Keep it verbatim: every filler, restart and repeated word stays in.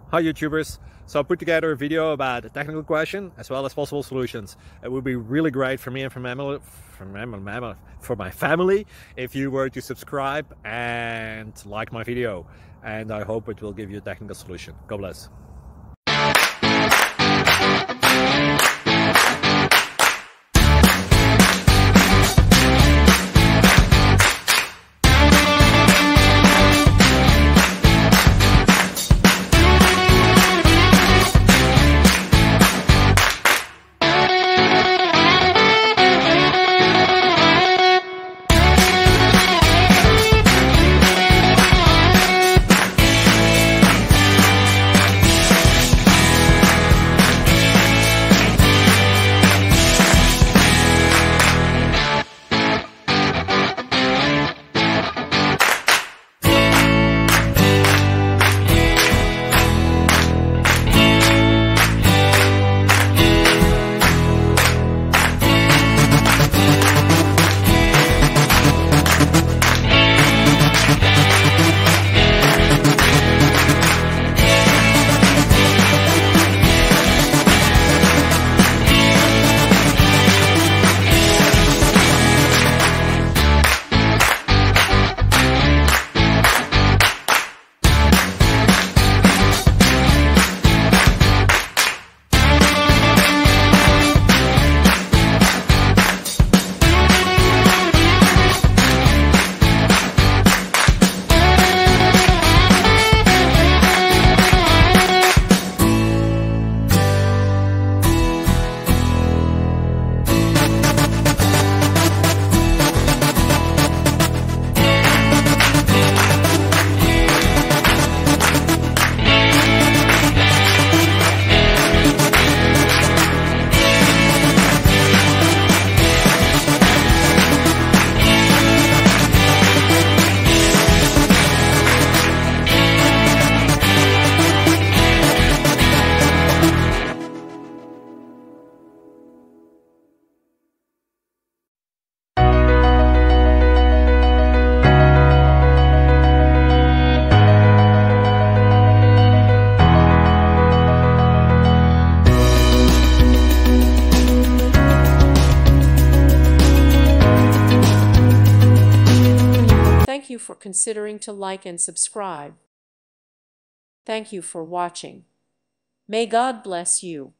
Hi YouTubers. So I put together a video about a technical question as well as possible solutions. It would be really great for me and for my family, for my, for my family if you were to subscribe and like my video. And I hope it will give you a technical solution. God bless. Thank you for considering to like and subscribe. Thank you for watching. May God bless you.